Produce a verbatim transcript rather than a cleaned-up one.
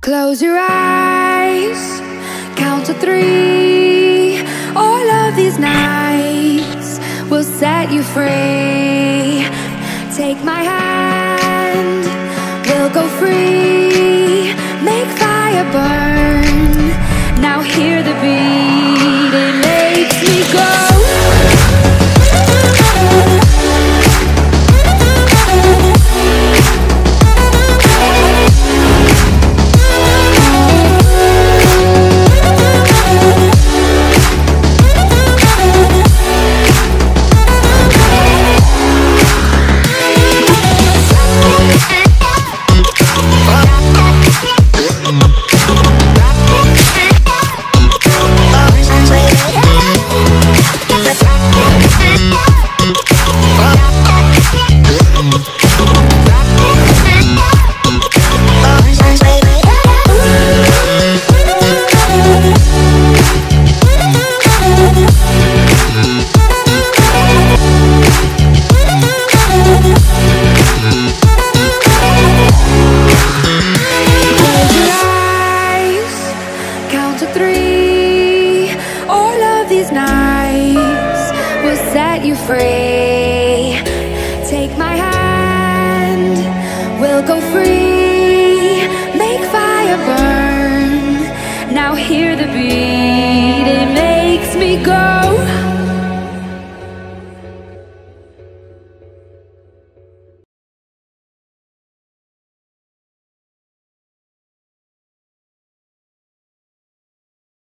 Close your eyes, count to three. All of these nights will set you free. Take my hand, we'll go free. Make fire burn, now hear the beat. It makes me go. You free. Take my hand, we'll go free. Make fire burn, now hear the beat.